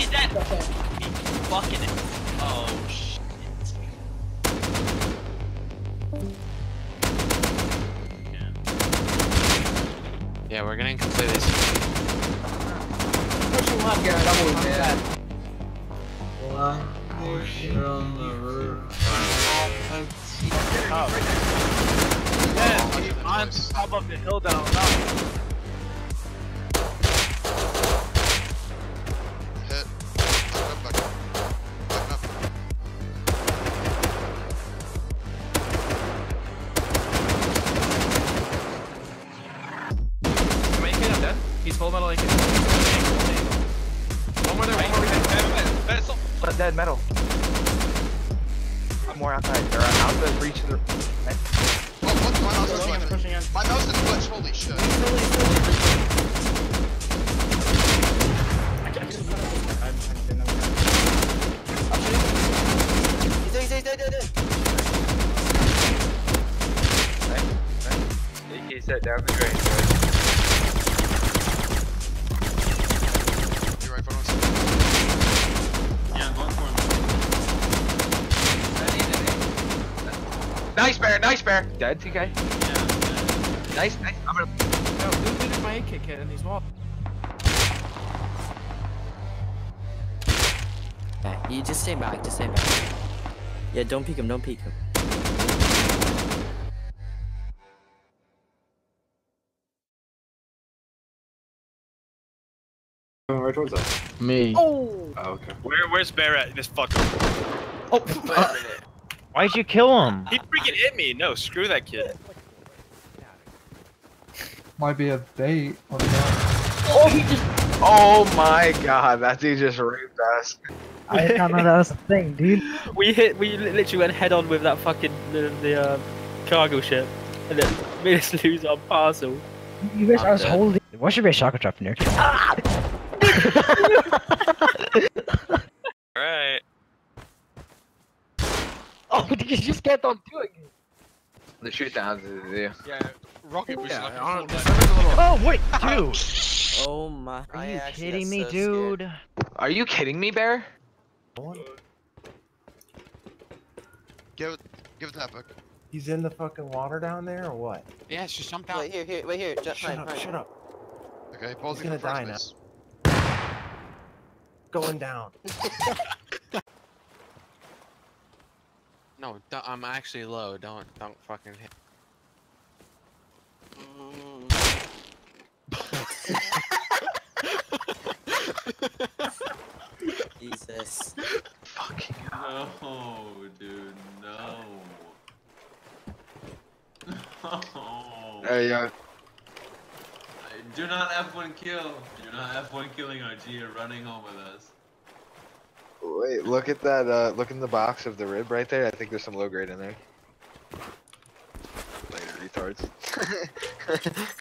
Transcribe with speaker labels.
Speaker 1: He's dead! He fucking it. Oh shit.
Speaker 2: Yeah, we're getting completely.
Speaker 3: Pushing left, Garrett. I'm with that.
Speaker 1: On top of the hill down on top.
Speaker 4: Hit. Back up.
Speaker 5: Make it, I'm dead. He's full metal, like it. One more there, one more behind.
Speaker 3: Dead metal. More outside. They're out the reach of the.
Speaker 4: Oh, what? My mouse is glitching. My mouse is glitched. Holy shit.
Speaker 3: He's set down the drain.
Speaker 4: You're right, photos.
Speaker 1: Yeah, I'm going for him.
Speaker 3: Nice bear, nice bear. Dead, TK.
Speaker 1: Yeah.
Speaker 3: Nice. I'm gonna.
Speaker 5: No, dude did my AK kit and he's wall.
Speaker 6: Yeah, you just stay back, Yeah, don't peek him, don't peek him.
Speaker 7: Right towards us.
Speaker 8: Me.
Speaker 7: Oh, okay.
Speaker 1: Where's Bear at? This fucker.
Speaker 8: Oh, why'd you kill him?
Speaker 1: He freaking hit me. No, screw that kid.
Speaker 7: Might be a bait. Or not.
Speaker 3: Oh, he just. Oh my god, that dude just raped us.
Speaker 8: I didn't know that was a thing, dude.
Speaker 9: We literally went head on with that fucking the cargo ship, and then made us lose our parcel.
Speaker 8: You guys, I was holding. Why should be a shotgun trap in there? Ah!
Speaker 1: Alright.
Speaker 8: Oh, you just kept on doing it.
Speaker 3: The shoot downs is the
Speaker 4: Yeah, rocket boost.
Speaker 8: Oh wait, dude.
Speaker 6: Oh my.
Speaker 8: Are you kidding me, dude?
Speaker 3: Are you kidding me, Bear?
Speaker 4: Give it that book.
Speaker 7: He's in the fucking water down there, or what?
Speaker 2: Yeah, she jumped out.
Speaker 6: Wait here.
Speaker 7: Shut up, shut up.
Speaker 4: Okay, Paul's
Speaker 7: He's gonna die now.
Speaker 4: base.
Speaker 7: Going down.
Speaker 2: No, I'm actually low. Don't fucking hit.
Speaker 6: Jesus.
Speaker 3: Fucking hell.
Speaker 1: No, dude, no.
Speaker 3: There you go.
Speaker 1: Do not F1 kill. Do not F1 killing our G or running home with us.
Speaker 3: Wait, look at that, look in the box of the rib right there. I think there's some low grade in there. Later, retards.